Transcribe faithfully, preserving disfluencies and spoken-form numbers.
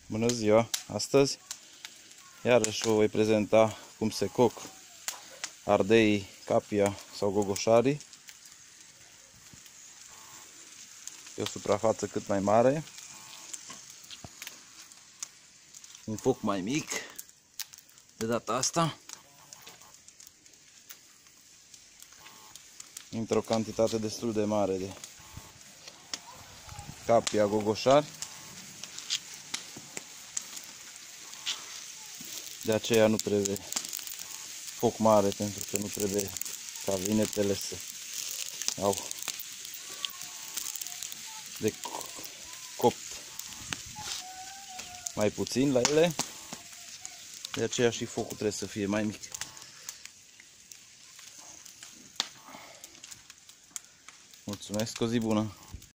Bună ziua! Astăzi iarăși vă voi prezenta cum se coc ardeii, capia sau gogoșarii pe o suprafață cât mai mare, un foc mai mic de data asta, într-o cantitate destul de mare de capia, gogoșari. De aceea nu trebuie foc mare, pentru că nu trebuie ca vinetele să au de copt mai puțin la ele. De aceea și focul trebuie să fie mai mic. Mulțumesc, o zi bună!